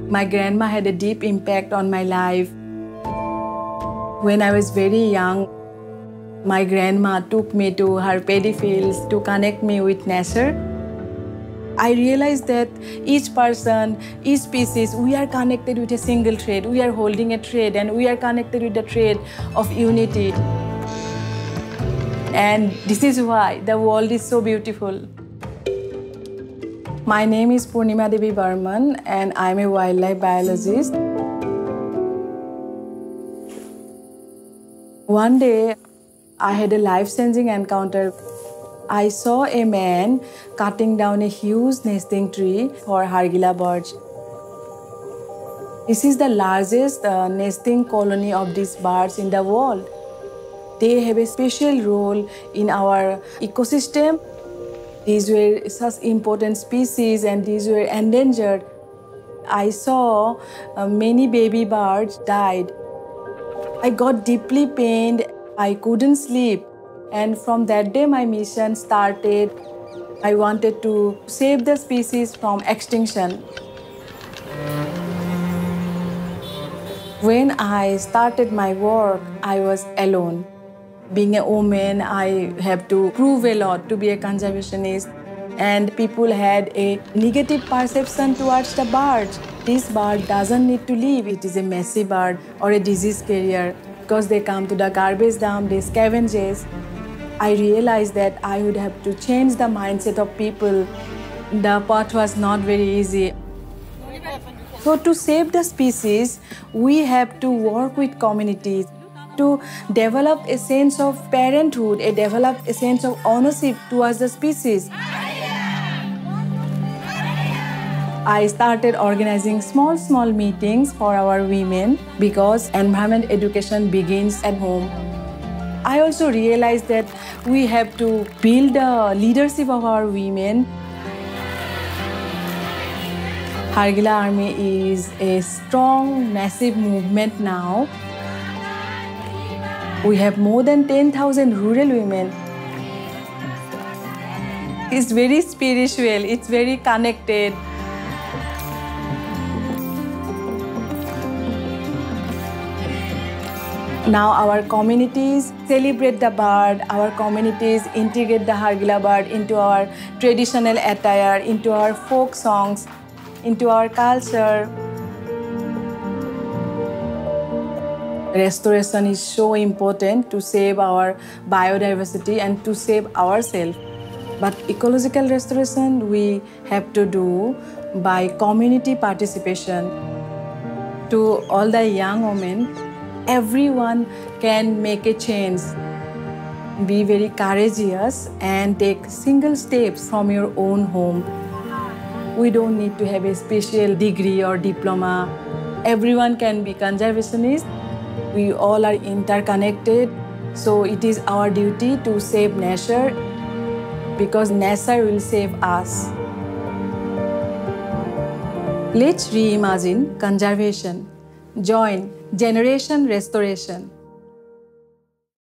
My grandma had a deep impact on my life. When I was very young, my grandma took me to her paddy fields to connect me with nature. I realized that each person, each species, we are connected with a single thread. We are holding a thread and we are connected with the thread of unity. And this is why the world is so beautiful. My name is Purnima Devi Barman and I'm a wildlife biologist. One day, I had a life-changing encounter. I saw a man cutting down a huge nesting tree for Hargila birds. This is the largest nesting colony of these birds in the world. They have a special role in our ecosystem. These were such important species and these were endangered. I saw many baby birds died. I got deeply pained. I couldn't sleep. And from that day, my mission started. I wanted to save the species from extinction. When I started my work, I was alone. Being a woman, I have to prove a lot to be a conservationist. And people had a negative perception towards the birds. This bird doesn't need to live. It is a messy bird or a disease carrier because they come to the garbage dump, they scavenge. I realized that I would have to change the mindset of people. The path was not very easy. So to save the species, we have to work with communities to develop a sense of parenthood, develop a sense of ownership towards the species. I started organizing small meetings for our women because environment education begins at home. I also realized that we have to build the leadership of our women. Hargila Army is a strong, massive movement now. We have more than 10,000 rural women. It's very spiritual, it's very connected. Now our communities celebrate the bird, our communities integrate the Hargila bird into our traditional attire, into our folk songs, into our culture. Restoration is so important to save our biodiversity and to save ourselves. But ecological restoration we have to do by community participation. To all the young women, everyone can make a change. Be very courageous and take single steps from your own home. We don't need to have a special degree or diploma. Everyone can be conservationist. We all are interconnected. So it is our duty to save nature because nature will save us. Let's reimagine conservation. Join Generation Restoration.